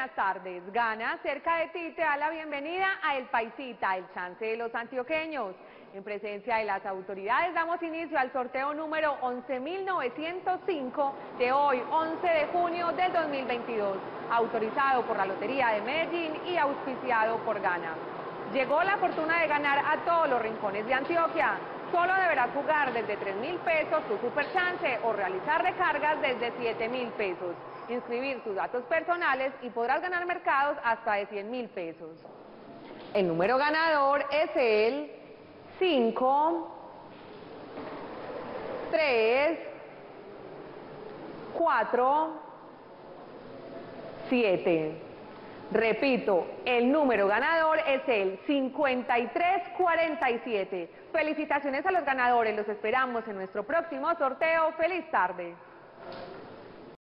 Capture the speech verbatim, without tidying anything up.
buenas tardes. Gana cerca de ti te da la bienvenida a El Paisita, el chance de los antioqueños. En presencia de las autoridades damos inicio al sorteo número once mil novecientos cinco de hoy, once de junio del dos mil veintidós, autorizado por la Lotería de Medellín y auspiciado por Gana. Llegó la fortuna de ganar a todos los rincones de Antioquia. Solo deberás jugar desde tres mil pesos tu super chance o realizar recargas desde siete mil pesos. Inscribir tus datos personales y podrás ganar mercados hasta de cien mil pesos. El número ganador es el cinco, tres, cuatro, siete. Repito, el número ganador es el cincuenta y tres cuarenta y siete. Felicitaciones a los ganadores, los esperamos en nuestro próximo sorteo. ¡Feliz tarde!